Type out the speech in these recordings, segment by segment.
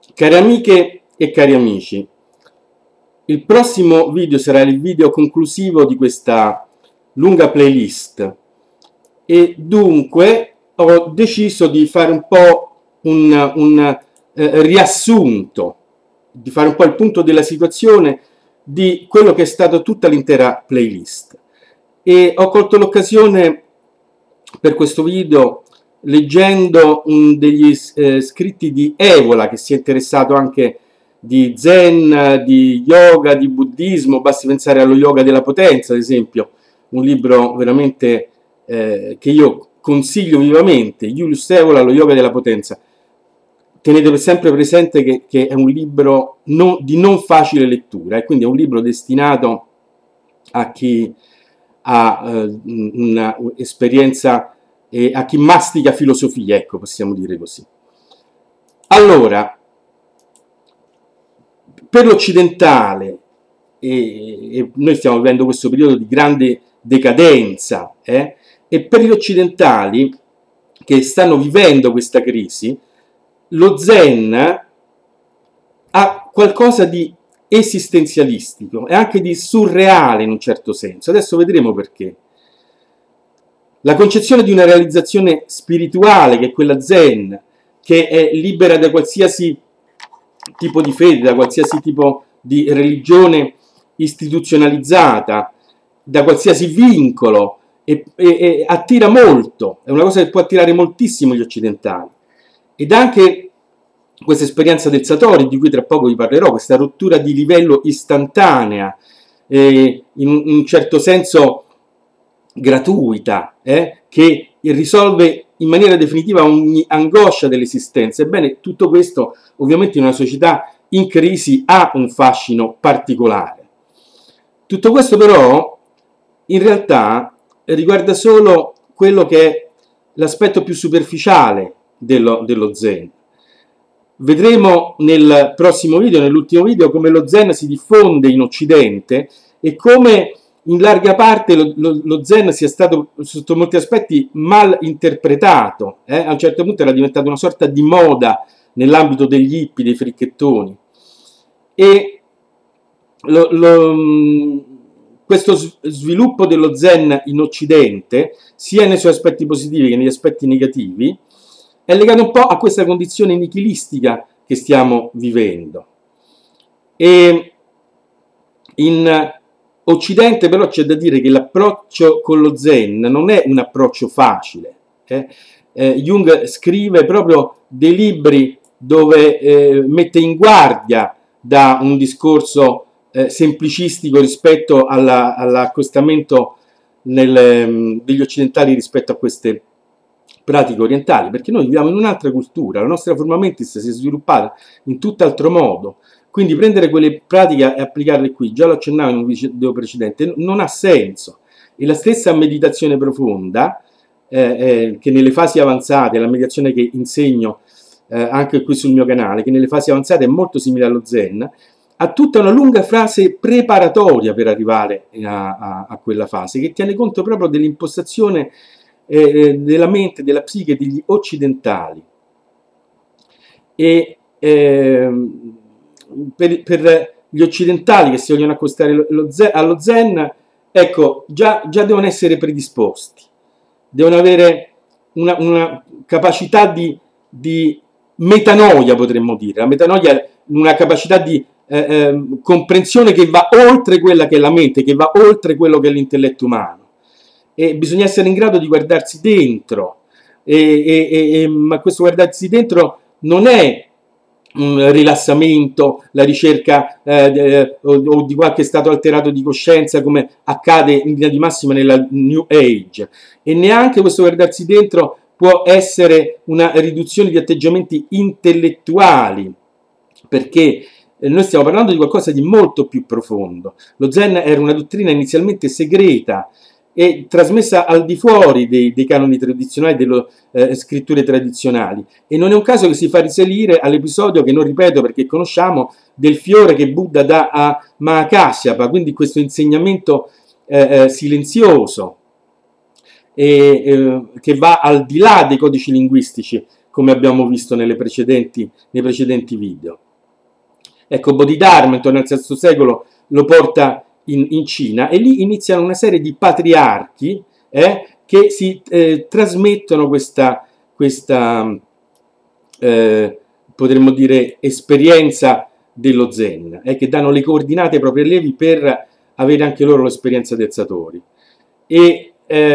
Cari amiche e cari amici, il prossimo video sarà il video conclusivo di questa lunga playlist e dunque ho deciso di fare un po' un riassunto, di fare un po' il punto della situazione di quello che è stato tutta l'intera playlist, e ho colto l'occasione per questo video leggendo degli scritti di Evola, che si è interessato anche di Zen, di yoga, di buddismo. Basti pensare allo Yoga della Potenza, ad esempio, un libro veramente che io consiglio vivamente, Julius Evola, lo Yoga della Potenza. Tenete sempre presente che è un libro di non facile lettura, e quindi è un libro destinato a chi ha un'esperienza e a chi mastica filosofia, ecco, possiamo dire così. Allora, per l'occidentale, e noi stiamo vivendo questo periodo di grande decadenza, e per gli occidentali che stanno vivendo questa crisi, lo Zen ha qualcosa di esistenzialistico e anche di surreale in un certo senso. Adesso vedremo perché. La concezione di una realizzazione spirituale, che è quella Zen, che è libera da qualsiasi tipo di fede, da qualsiasi tipo di religione istituzionalizzata, da qualsiasi vincolo, e attira molto, è una cosa che può attirare moltissimo gli occidentali. Ed anche questa esperienza del Satori, di cui tra poco vi parlerò, questa rottura di livello istantanea, in un certo senso gratuita, che risolve in maniera definitiva ogni angoscia dell'esistenza. Ebbene, tutto questo ovviamente in una società in crisi ha un fascino particolare. Tutto questo però in realtà riguarda solo quello che è l'aspetto più superficiale dello Zen. Vedremo nel prossimo video, nell'ultimo video, come lo Zen si diffonde in Occidente e come in larga parte lo Zen sia stato sotto molti aspetti mal interpretato. A un certo punto era diventato una sorta di moda nell'ambito degli hippie, dei fricchettoni. E questo sviluppo dello Zen in Occidente, sia nei suoi aspetti positivi che negli aspetti negativi, è legato un po' a questa condizione nichilistica che stiamo vivendo. E in Occidente però c'è da dire che l'approccio con lo Zen non è un approccio facile. Jung scrive proprio dei libri dove mette in guardia da un discorso semplicistico rispetto all'accostamento degli occidentali rispetto a queste pratiche orientali, perché noi viviamo in un'altra cultura, la nostra forma mentis si è sviluppata in tutt'altro modo. Quindi prendere quelle pratiche e applicarle qui, già lo accennavo in un video precedente, non ha senso. E la stessa meditazione profonda, che nelle fasi avanzate, la meditazione che insegno anche qui sul mio canale, che nelle fasi avanzate è molto simile allo Zen, ha tutta una lunga fase preparatoria per arrivare a quella fase, che tiene conto proprio dell'impostazione della mente, della psiche degli occidentali. E per gli occidentali che si vogliono accostare allo Zen, ecco, già devono essere predisposti, devono avere una capacità di metanoia, potremmo dire. La metanoia è una capacità di comprensione che va oltre quella che è la mente, che va oltre quello che è l'intelletto umano, e bisogna essere in grado di guardarsi dentro, ma questo guardarsi dentro non è un rilassamento, la ricerca o di qualche stato alterato di coscienza, come accade in linea di massima nella New Age, e neanche questo guardarsi dentro può essere una riduzione di atteggiamenti intellettuali, perché noi stiamo parlando di qualcosa di molto più profondo. Lo Zen era una dottrina inizialmente segreta e trasmessa al di fuori dei canoni tradizionali, delle scritture tradizionali, e non è un caso che si fa risalire all'episodio, che non ripeto perché conosciamo, del fiore che Buddha dà a Mahakasyapa, quindi questo insegnamento silenzioso che va al di là dei codici linguistici come abbiamo visto nei precedenti video. Ecco, Bodhidharma intorno al VI secolo lo porta in Cina, e lì iniziano una serie di patriarchi che si trasmettono questa potremmo dire esperienza dello Zen, che danno le coordinate ai propri allievi per avere anche loro l'esperienza del Satori. E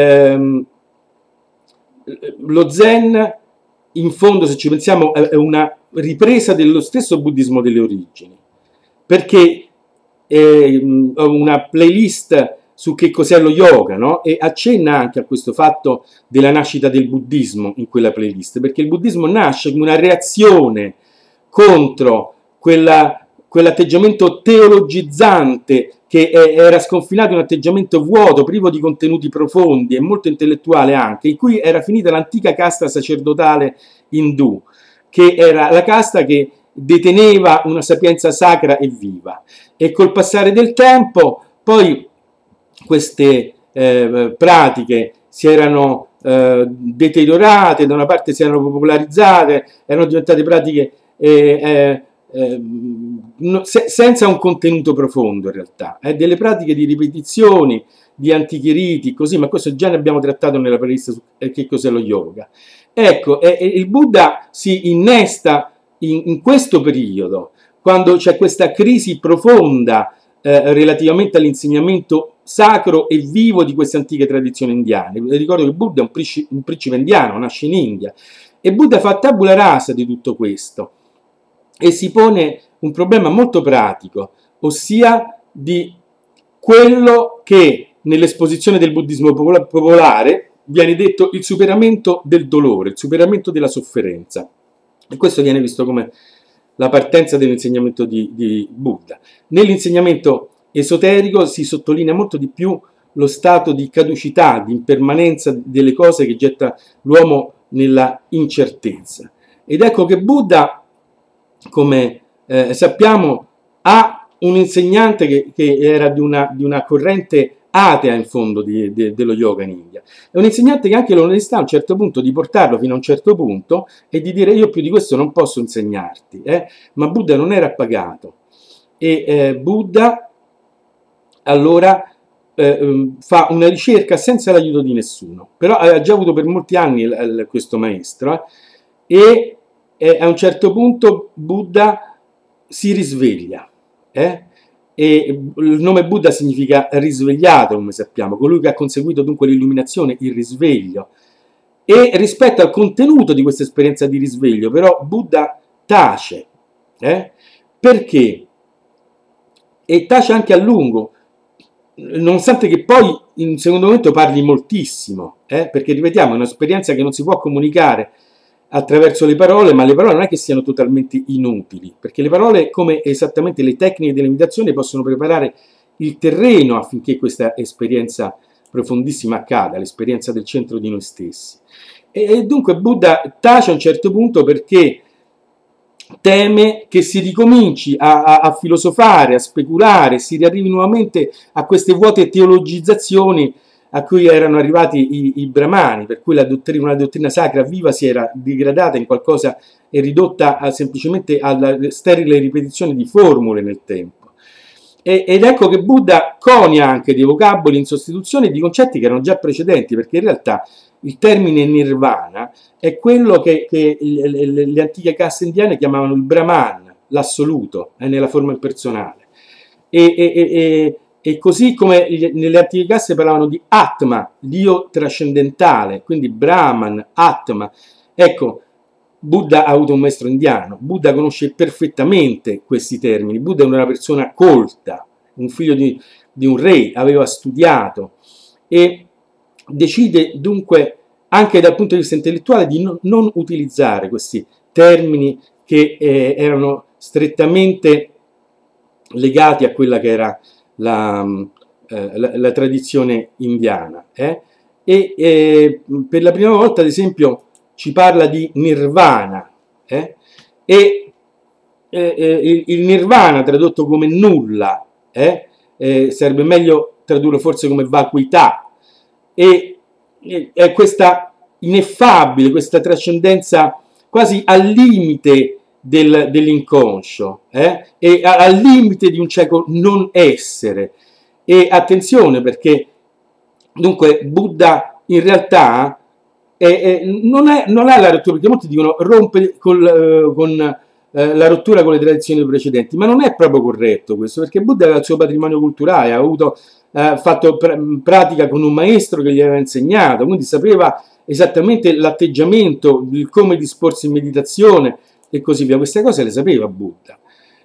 lo Zen, in fondo, se ci pensiamo, è una ripresa dello stesso buddismo delle origini, perché ho una playlist su che cos'è lo yoga, no? E accenna anche a questo fatto della nascita del buddismo in quella playlist, perché il buddismo nasce come una reazione contro quell'atteggiamento teologizzante che era sconfinato in un atteggiamento vuoto, privo di contenuti profondi e molto intellettuale anche, in cui era finita l'antica casta sacerdotale indù, che era la casta che deteneva una sapienza sacra e viva. E col passare del tempo poi queste pratiche si erano deteriorate, da una parte si erano popolarizzate, erano diventate pratiche senza un contenuto profondo in realtà, delle pratiche di ripetizioni, di antichi riti, così, ma questo già ne abbiamo trattato nella playlist su che cos'è lo yoga. Ecco, il Buddha si innesta in questo periodo, quando c'è questa crisi profonda relativamente all'insegnamento sacro e vivo di queste antiche tradizioni indiane. Vi ricordo che Buddha è un principe indiano, nasce in India, e Buddha fa tabula rasa di tutto questo e si pone un problema molto pratico, ossia di quello che nell'esposizione del buddismo popolare viene detto il superamento del dolore, il superamento della sofferenza. E questo viene visto come la partenza dell'insegnamento di Buddha. Nell'insegnamento esoterico si sottolinea molto di più lo stato di caducità, di impermanenza delle cose che getta l'uomo nella incertezza. Ed ecco che Buddha, come sappiamo, ha un insegnante che era di una corrente atea in fondo dello yoga in India. È un insegnante che ha anche l'onestà a un certo punto di portarlo fino a un certo punto e di dire: io più di questo non posso insegnarti, ma Buddha non era pagato, e Buddha allora fa una ricerca senza l'aiuto di nessuno, però ha già avuto per molti anni questo maestro, e a un certo punto Buddha si risveglia, e il nome Buddha significa risvegliato, come sappiamo, colui che ha conseguito dunque l'illuminazione, il risveglio. E rispetto al contenuto di questa esperienza di risveglio, però, Buddha tace. Perché? E tace anche a lungo, nonostante che poi in un secondo momento parli moltissimo, perché, ripetiamo, è un'esperienza che non si può comunicare attraverso le parole, ma le parole non è che siano totalmente inutili, perché le parole, come esattamente le tecniche della meditazione, possono preparare il terreno affinché questa esperienza profondissima accada, l'esperienza del centro di noi stessi. E dunque Buddha tace a un certo punto perché teme che si ricominci a filosofare, a speculare, si riarrivi nuovamente a queste vuote teologizzazioni a cui erano arrivati i brahmani, per cui una dottrina sacra viva si era degradata in qualcosa e ridotta semplicemente alla sterile ripetizione di formule nel tempo. Ed ecco che Buddha conia anche dei vocaboli in sostituzione di concetti che erano già precedenti, perché in realtà il termine nirvana è quello che le antiche caste indiane chiamavano il Brahman, l'assoluto, nella forma impersonale. E così come nelle antiche caste parlavano di Atma, l'io trascendentale, quindi Brahman, Atma. Ecco, Buddha ha avuto un maestro indiano, Buddha conosce perfettamente questi termini, Buddha è una persona colta, un figlio di un re, aveva studiato e decide dunque anche dal punto di vista intellettuale di non utilizzare questi termini che erano strettamente legati a quella che era la tradizione indiana. Per la prima volta, ad esempio, ci parla di nirvana, il nirvana tradotto come nulla, sarebbe meglio tradurlo forse come vacuità, e è questa ineffabile, questa trascendenza quasi al limite dell'inconscio, e al limite di un cieco non essere. E attenzione, perché dunque Buddha in realtà non ha la rottura, perché molti dicono rompe con la rottura con le tradizioni precedenti, ma non è proprio corretto questo, perché Buddha aveva il suo patrimonio culturale, ha fatto pratica con un maestro che gli aveva insegnato, quindi sapeva esattamente l'atteggiamento, il come disporsi in meditazione e così via. Queste cose le sapeva Buddha.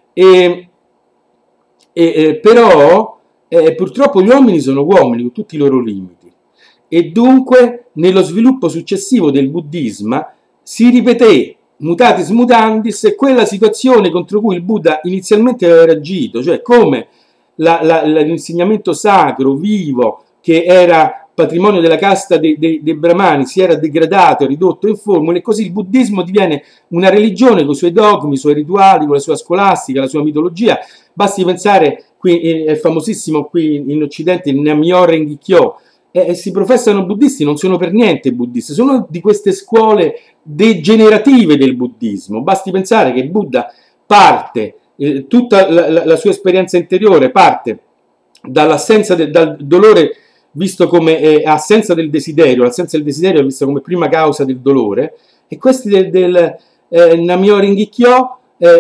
Però purtroppo gli uomini sono uomini con tutti i loro limiti, e dunque nello sviluppo successivo del buddismo si ripeté mutatis mutandis quella situazione contro cui il Buddha inizialmente aveva reagito, cioè come l'insegnamento sacro, vivo, che era patrimonio della casta dei brahmani, si era degradato e ridotto in formule, e così il buddismo diviene una religione con i suoi dogmi, i suoi rituali, con la sua scolastica, la sua mitologia. Basti pensare, qui è famosissimo qui in Occidente, il Nam-myoho-renge-kyo, si professano buddisti, non sono per niente buddisti, sono di queste scuole degenerative del buddismo. Basti pensare che il Buddha parte, tutta la sua esperienza interiore parte dall'assenza dal dolore visto come assenza del desiderio, l'assenza del desiderio è vista come prima causa del dolore, e questi del Nam-myoho-renge-kyo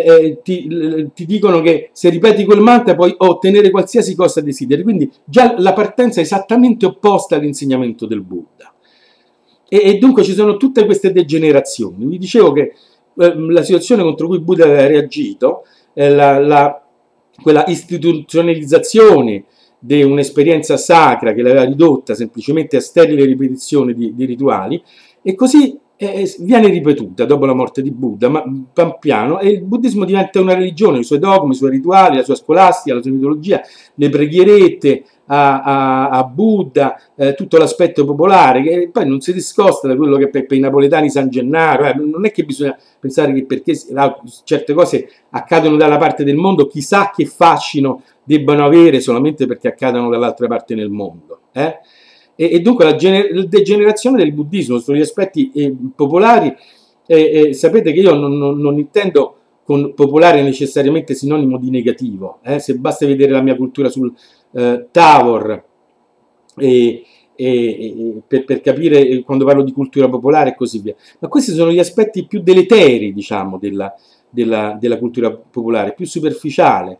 ti dicono che se ripeti quel mantra puoi ottenere qualsiasi cosa desideri, quindi già la partenza è esattamente opposta all'insegnamento del Buddha. E dunque ci sono tutte queste degenerazioni. Vi dicevo che la situazione contro cui Buddha aveva reagito, quella istituzionalizzazione di un'esperienza sacra che l'aveva ridotta semplicemente a sterile ripetizione di rituali, e così viene ripetuta dopo la morte di Buddha, ma pian piano, e il buddismo diventa una religione, i suoi dogmi, i suoi rituali, la sua scolastica, la sua mitologia, le preghierette a Buddha, tutto l'aspetto popolare, che poi non si discosta da quello che per i napoletani San Gennaro, non è che bisogna pensare che perché certe cose accadono dalla parte del mondo, chissà che fascino debbano avere solamente perché accadono dall'altra parte nel mondo. E dunque la degenerazione del buddismo sugli aspetti popolari, sapete che io non intendo con popolare necessariamente sinonimo di negativo, se basta vedere la mia cultura sul Tavor per capire quando parlo di cultura popolare e così via. Ma questi sono gli aspetti più deleteri, diciamo, della cultura popolare, più superficiale,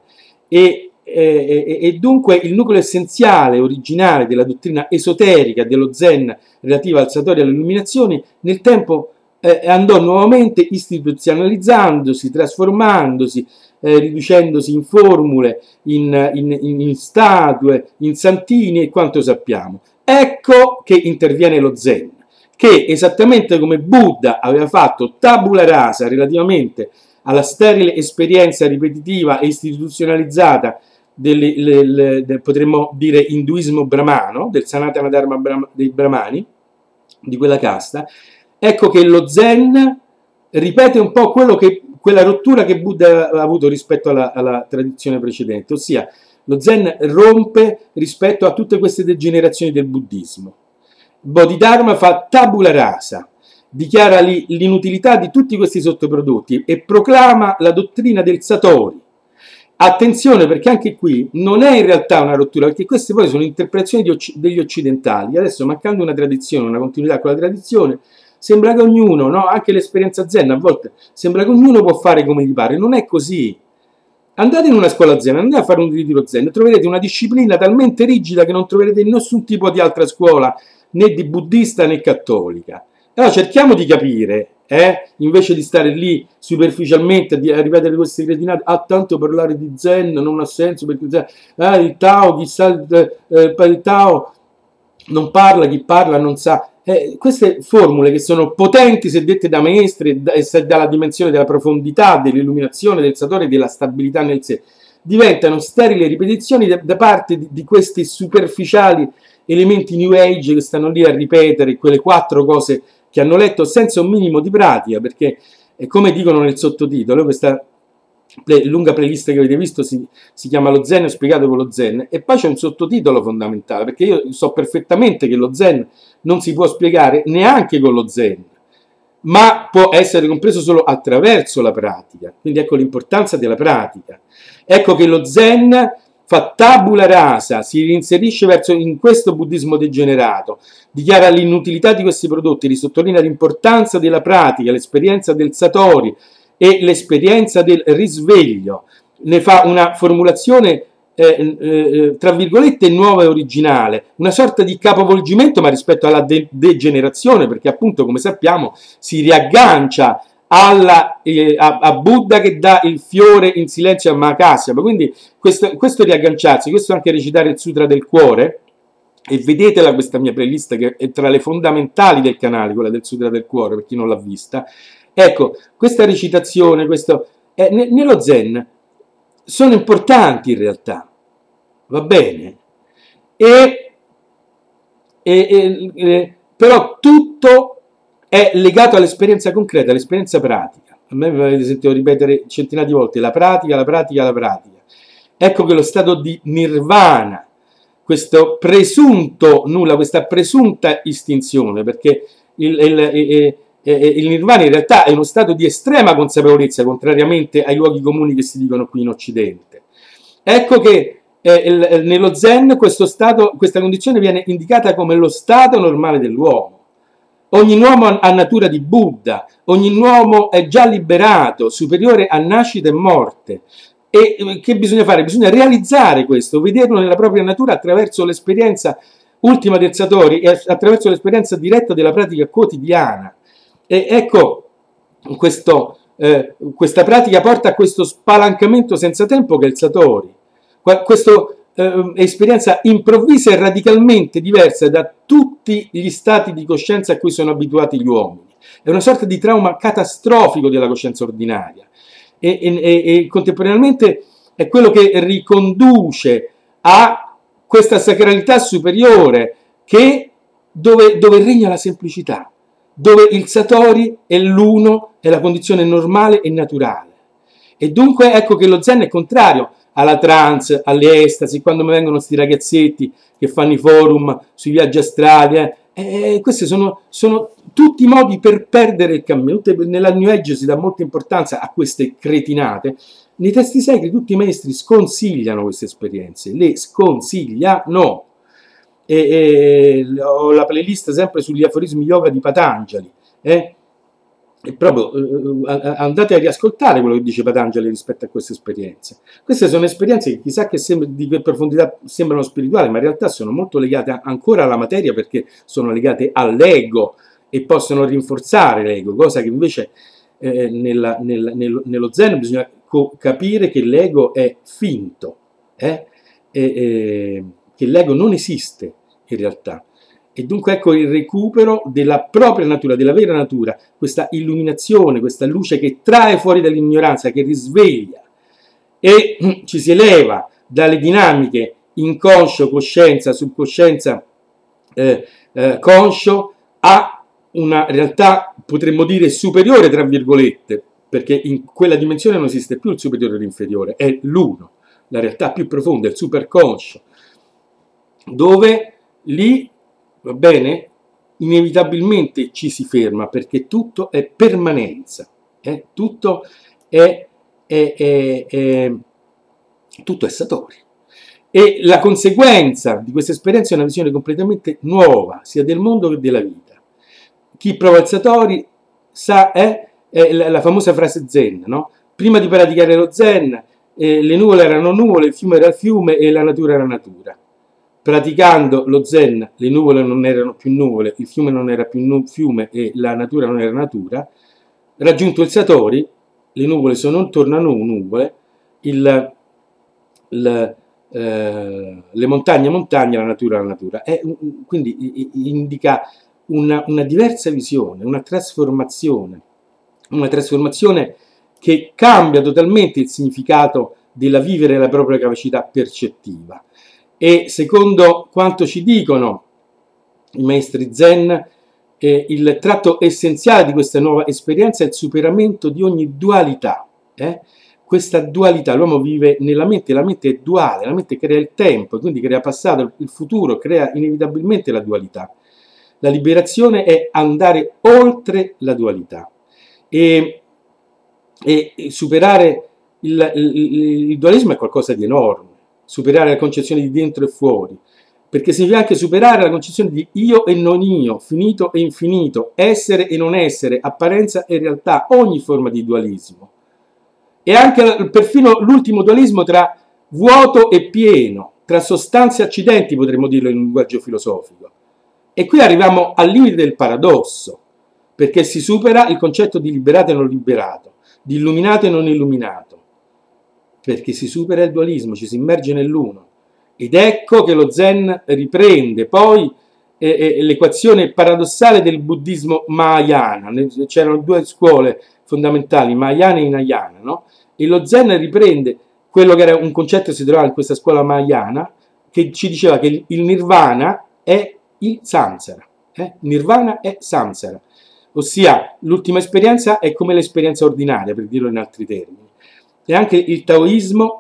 e dunque il nucleo essenziale, originale della dottrina esoterica dello Zen relativa al Satori e all'illuminazione, nel tempo andò nuovamente istituzionalizzandosi, trasformandosi, riducendosi in formule, in statue, in santini e quanto sappiamo. Ecco che interviene lo Zen, che esattamente come Buddha aveva fatto tabula rasa relativamente alla sterile esperienza ripetitiva e istituzionalizzata potremmo dire induismo brahmano, del Sanatana Dharma dei brahmani, di quella casta. Ecco che lo Zen ripete un po' quella rottura che Buddha ha avuto rispetto alla tradizione precedente, ossia lo Zen rompe rispetto a tutte queste degenerazioni del buddismo. Bodhidharma fa tabula rasa, dichiara l'inutilità di tutti questi sottoprodotti e proclama la dottrina del Satori. Attenzione, perché anche qui non è in realtà una rottura, perché queste poi sono interpretazioni degli occidentali. Adesso, mancando una tradizione, una continuità con la tradizione, sembra che ognuno, no? Anche l'esperienza Zen a volte, sembra che ognuno può fare come gli pare. Non è così. Andate in una scuola Zen, andate a fare un ritiro Zen, troverete una disciplina talmente rigida che non troverete in nessun tipo di altra scuola, né di buddista né cattolica. Allora cerchiamo di capire, invece di stare lì superficialmente a ripetere queste cretinate, tanto parlare di Zen non ha senso, perché il Tao, chissà, il Tao non parla, chi parla non sa. Queste formule che sono potenti se dette da maestri e dalla dimensione della profondità, dell'illuminazione, del Satori, della stabilità nel sé, diventano sterili ripetizioni da parte di questi superficiali elementi New Age che stanno lì a ripetere quelle 4 cose che hanno letto senza un minimo di pratica, perché come dicono nel sottotitolo, questa lunga playlist che avete visto si chiama Lo Zen spiegato con lo Zen, e poi c'è un sottotitolo fondamentale, perché io so perfettamente che lo Zen non si può spiegare neanche con lo Zen, ma può essere compreso solo attraverso la pratica. Quindi ecco l'importanza della pratica. Ecco che lo Zen fa tabula rasa, si reinserisce in questo buddismo degenerato, dichiara l'inutilità di questi prodotti, risottolinea l'importanza della pratica, l'esperienza del satori e l'esperienza del risveglio. Ne fa una formulazione tra virgolette nuova e originale, una sorta di capovolgimento, ma rispetto alla degenerazione, perché appunto, come sappiamo, si riaggancia a Buddha che dà il fiore in silenzio a Mahakasyapa. Quindi questo riagganciarsi, questo anche recitare il Sutra del Cuore, e vedetela questa mia playlist che è tra le fondamentali del canale, quella del Sutra del Cuore, per chi non l'ha vista. Ecco, questa recitazione, nello Zen sono importanti in realtà, va bene? Però tutto è legato all'esperienza concreta, all'esperienza pratica. A me mi avete sentito ripetere centinaia di volte la pratica, la pratica, la pratica. Ecco che lo stato di nirvana, questo presunto nulla, questa presunta estinzione, perché il nirvana in realtà è uno stato di estrema consapevolezza, contrariamente ai luoghi comuni che si dicono qui in Occidente. Ecco che nello Zen questa condizione viene indicata come lo stato normale dell'uomo. Ogni uomo ha natura di Buddha, ogni uomo è già liberato, superiore a nascita e morte. E che bisogna fare? Bisogna realizzare questo, vederlo nella propria natura attraverso l'esperienza ultima del Satori e attraverso l'esperienza diretta della pratica quotidiana. E ecco, questa pratica porta a questo spalancamento senza tempo che è il Satori. Questa esperienza improvvisa e radicalmente diversa da tutti gli stati di coscienza a cui sono abituati gli uomini. È una sorta di trauma catastrofico della coscienza ordinaria e contemporaneamente è quello che riconduce a questa sacralità superiore dove regna la semplicità, dove il Satori è l'uno, è la condizione normale e naturale. E dunque ecco che lo Zen è contrario alla trance, alle estasi, quando mi vengono questi ragazzetti che fanno i forum sui viaggi astrali. Questi sono tutti modi per perdere il cammino. Nella New Age si dà molta importanza a queste cretinate. Nei testi sacri tutti i maestri sconsigliano queste esperienze, le sconsigliano. Ho la playlist sempre sugli aforismi yoga di Patanjali. E proprio andate a riascoltare quello che dice Patanjali rispetto a queste esperienze. Queste sono esperienze che chissà che di che profondità sembrano spirituali, ma in realtà sono molto legate ancora alla materia, perché sono legate all'ego e possono rinforzare l'ego, cosa che invece nello Zen bisogna capire che l'ego è finto, che l'ego non esiste in realtà. E dunque ecco il recupero della propria natura, della vera natura, questa illuminazione, questa luce che trae fuori dall'ignoranza, che risveglia e ci si eleva dalle dinamiche inconscio, coscienza, subcoscienza, conscio a una realtà, potremmo dire, superiore, tra virgolette, perché in quella dimensione non esiste più il superiore e l'inferiore, è l'uno, la realtà più profonda, il superconscio, dove lì, va bene, inevitabilmente ci si ferma, perché tutto è permanenza, tutto è Satori. E la conseguenza di questa esperienza è una visione completamente nuova, sia del mondo che della vita. Chi prova il Satori sa, è la famosa frase Zen, no? Prima di praticare lo Zen, le nuvole erano nuvole, il fiume era il fiume e la natura era natura. Praticando lo Zen, le nuvole non erano più nuvole, il fiume non era più fiume e la natura non era natura. Raggiunto il Satori, le nuvole tornano nuvole, le montagne, la natura. Quindi indica una diversa visione, una trasformazione che cambia totalmente il significato della vivere la propria capacità percettiva. E secondo quanto ci dicono i maestri Zen, il tratto essenziale di questa nuova esperienza è il superamento di ogni dualità. Questa dualità, l'uomo vive nella mente, la mente è duale, la mente crea il tempo, quindi crea passato, il futuro, crea inevitabilmente la dualità. La liberazione è andare oltre la dualità e superare il dualismo è qualcosa di enorme, superare la concezione di dentro e fuori, perché significa anche superare la concezione di io e non io, finito e infinito, essere e non essere, apparenza e realtà, ogni forma di dualismo. E anche perfino l'ultimo dualismo tra vuoto e pieno, tra sostanze e accidenti, potremmo dirlo in un linguaggio filosofico. E qui arriviamo al limite del paradosso, perché si supera il concetto di liberato e non liberato, di illuminato e non illuminato, perché si supera il dualismo, ci si immerge nell'uno. Ed ecco che lo Zen riprende poi l'equazione paradossale del buddismo Mahayana. C'erano due scuole fondamentali, Mahayana e Hinayana, no? E lo Zen riprende quello che era un concetto che si trovava in questa scuola Mahayana, che ci diceva che il nirvana è il samsara. Nirvana è samsara, ossia l'ultima esperienza è come l'esperienza ordinaria, per dirlo in altri termini. E anche il taoismo,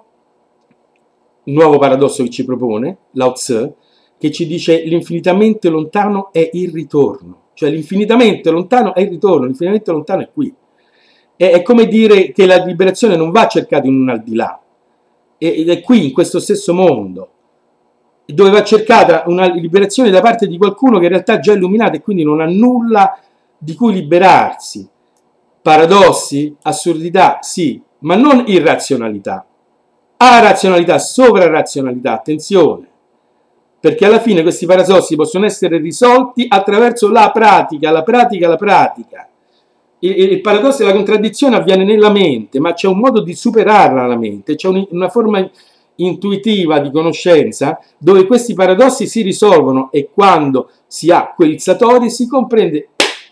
un nuovo paradosso che ci propone, Lao Tzu, che ci dice l'infinitamente lontano è il ritorno, cioè l'infinitamente lontano è il ritorno, l'infinitamente lontano è qui. È come dire che la liberazione non va cercata in un al di là, ed è qui, in questo stesso mondo, dove va cercata una liberazione da parte di qualcuno che in realtà è già illuminato e quindi non ha nulla di cui liberarsi. Paradossi, assurdità, sì, ma non irrazionalità. Razionalità, sovrarazionalità, attenzione, perché alla fine questi paradossi possono essere risolti attraverso la pratica, la pratica, la pratica. Il paradosso e la contraddizione avviene nella mente, ma c'è un modo di superarla la mente, c'è una forma intuitiva di conoscenza dove questi paradossi si risolvono e quando si ha quel satori si comprende,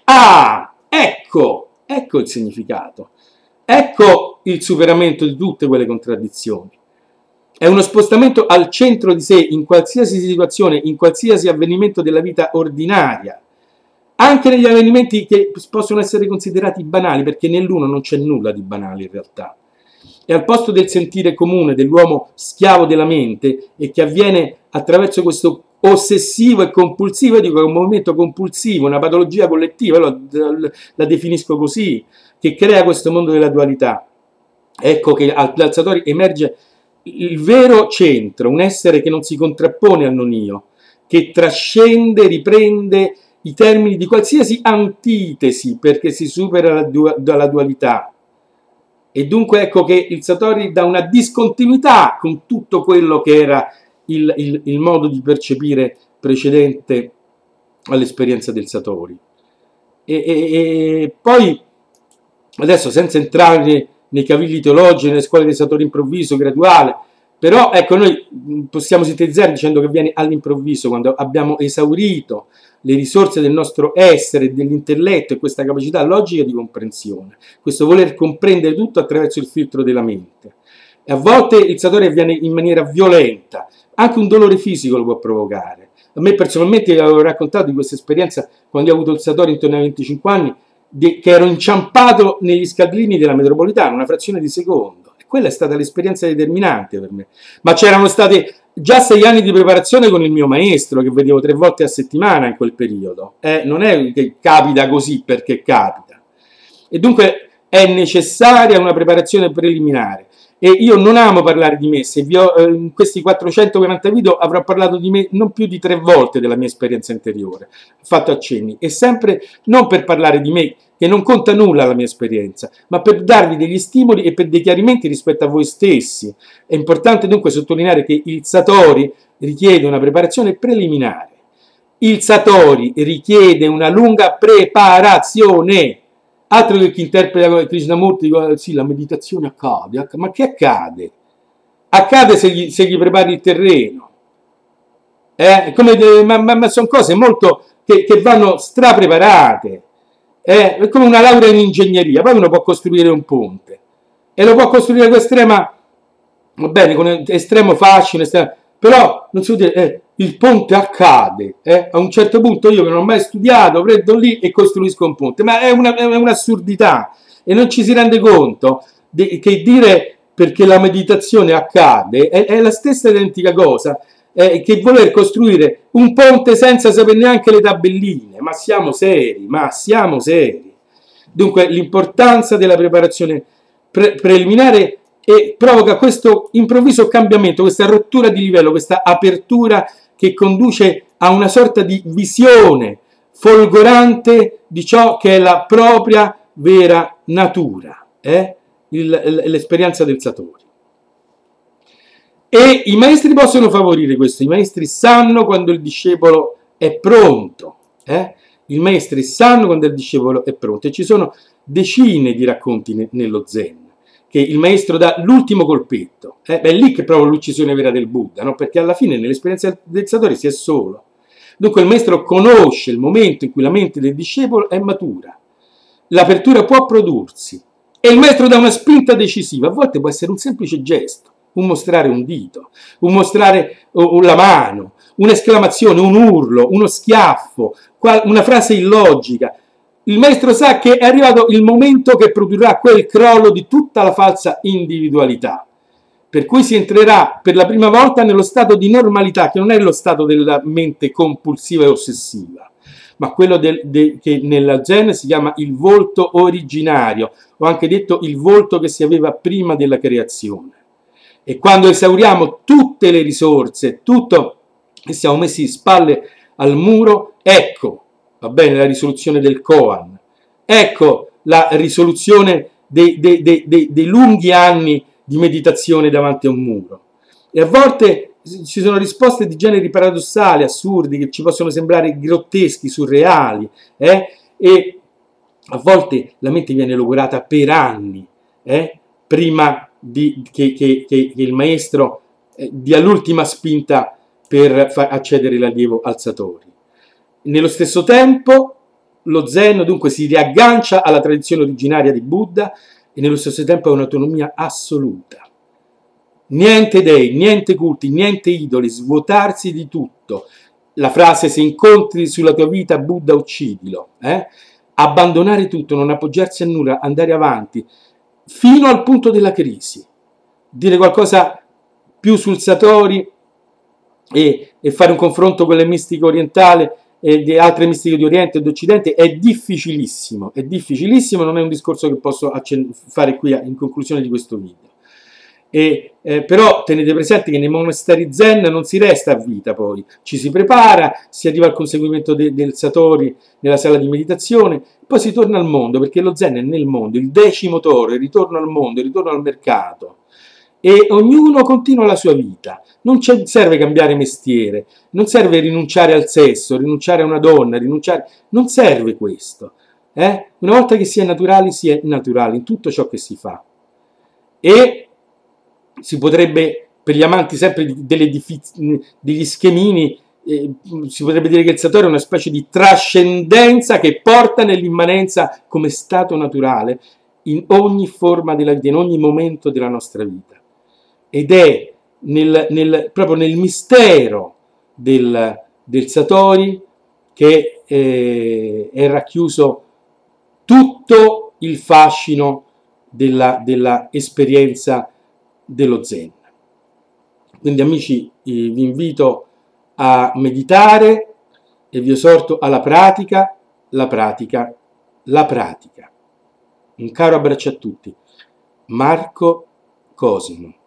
ecco il significato, ecco il superamento di tutte quelle contraddizioni. È uno spostamento al centro di sé in qualsiasi situazione, in qualsiasi avvenimento della vita ordinaria, anche negli avvenimenti che possono essere considerati banali, perché nell'uno non c'è nulla di banale in realtà. E al posto del sentire comune dell'uomo schiavo della mente, e che avviene attraverso questo ossessivo e compulsivo, io dico che è un movimento compulsivo, una patologia collettiva, la definisco così, che crea questo mondo della dualità. Ecco che dal Satori emerge il vero centro, un essere che non si contrappone al non io, che trascende, riprende i termini di qualsiasi antitesi, perché si supera la dualità. E dunque ecco che il Satori dà una discontinuità con tutto quello che era il modo di percepire precedente all'esperienza del Satori. E poi, adesso senza entrare nei cavilli teologici, nelle scuole del Satori improvviso, graduale, però ecco, noi possiamo sintetizzare dicendo che viene all'improvviso, quando abbiamo esaurito le risorse del nostro essere, dell'intelletto e questa capacità logica di comprensione, questo voler comprendere tutto attraverso il filtro della mente. E a volte il Satori avviene in maniera violenta, anche un dolore fisico lo può provocare. A me personalmente avevo raccontato di questa esperienza quando ho avuto il Satori intorno ai 25 anni, che ero inciampato negli scalini della metropolitana, una frazione di secondo. E quella è stata l'esperienza determinante per me. Ma c'erano stati già 6 anni di preparazione con il mio maestro, che vedevo 3 volte a settimana in quel periodo. Non è che capita così perché capita. E dunque è necessaria una preparazione preliminare. E io non amo parlare di me, se in questi 440 video avrò parlato di me non più di 3 volte della mia esperienza interiore, ho fatto accenni, e sempre non per parlare di me, che non conta nulla la mia esperienza, ma per darvi degli stimoli e per dei chiarimenti rispetto a voi stessi. È importante dunque sottolineare che il Satori richiede una preparazione preliminare, il Satori richiede una lunga preparazione. Altro che chi interpreta Krishnamurti, sì, la meditazione accade, ma che accade? Accade se gli prepari il terreno. Ma sono cose molto che vanno strapreparate. È come una laurea in ingegneria, poi uno può costruire un ponte e lo può costruire con estrema, va bene, con estremo fascino, però non si può dire il ponte accade, a un certo punto io che non ho mai studiato prendo lì e costruisco un ponte, ma è un'assurdità e non ci si rende conto che dire perché la meditazione accade è la stessa identica cosa che voler costruire un ponte senza sapere neanche le tabelline. Ma siamo seri, ma siamo seri. Dunque l'importanza della preparazione preliminare provoca questo improvviso cambiamento, questa rottura di livello, questa apertura che conduce a una sorta di visione folgorante di ciò che è la propria vera natura, l'esperienza del Satori. E i maestri possono favorire questo, i maestri sanno quando il discepolo è pronto, i maestri sanno quando il discepolo è pronto, e ci sono decine di racconti nello Zen, che il maestro dà l'ultimo colpetto, è lì che provo l'uccisione vera del Buddha, no? Perché alla fine nell'esperienza del Satori si è solo. Dunque il maestro conosce il momento in cui la mente del discepolo è matura, l'apertura può prodursi, e il maestro dà una spinta decisiva, a volte può essere un semplice gesto, un mostrare un dito, un mostrare la mano, un'esclamazione, un urlo, uno schiaffo, una frase illogica. Il maestro sa che è arrivato il momento che produrrà quel crollo di tutta la falsa individualità, per cui si entrerà per la prima volta nello stato di normalità, che non è lo stato della mente compulsiva e ossessiva, ma quello che nella Zen si chiama il volto originario, o anche detto il volto che si aveva prima della creazione. E quando esauriamo tutte le risorse, tutto, e siamo messi spalle al muro, ecco, va bene, la risoluzione del koan, ecco la risoluzione dei lunghi anni di meditazione davanti a un muro. E a volte ci sono risposte di generi paradossali, assurdi, che ci possono sembrare grotteschi, surreali, e a volte la mente viene logorata per anni, prima che il maestro dia l'ultima spinta per far accedere l'allievo al Satori. Nello stesso tempo lo Zen dunque si riaggancia alla tradizione originaria di Buddha e nello stesso tempo ha un'autonomia assoluta. Niente dei, niente culti, niente idoli, svuotarsi di tutto. La frase "se incontri sulla tua vita Buddha uccidilo", abbandonare tutto, non appoggiarsi a nulla, andare avanti fino al punto della crisi, dire qualcosa più sul Satori e fare un confronto con le mistiche orientali e di altre mistiche di Oriente e d'Occidente è difficilissimo, non è un discorso che posso fare qui in conclusione di questo video. Però tenete presente che nei monasteri Zen non si resta a vita, poi ci si prepara, si arriva al conseguimento del Satori nella sala di meditazione, poi si torna al mondo, perché lo Zen è nel mondo, il 10° toro, il ritorno al mondo, il ritorno al mercato, e ognuno continua la sua vita. Non serve cambiare mestiere, non serve rinunciare al sesso, rinunciare a una donna, non serve questo. Una volta che si è naturali in tutto ciò che si fa. E si potrebbe, per gli amanti sempre degli schemini, si potrebbe dire che il Satori è una specie di trascendenza che porta nell'immanenza come stato naturale in ogni forma della vita, in ogni momento della nostra vita. Ed è proprio nel mistero del Satori che è racchiuso tutto il fascino della esperienza dello Zen. Quindi amici, vi invito a meditare e vi esorto alla pratica, la pratica, la pratica. Un caro abbraccio a tutti. Marco Cosimo.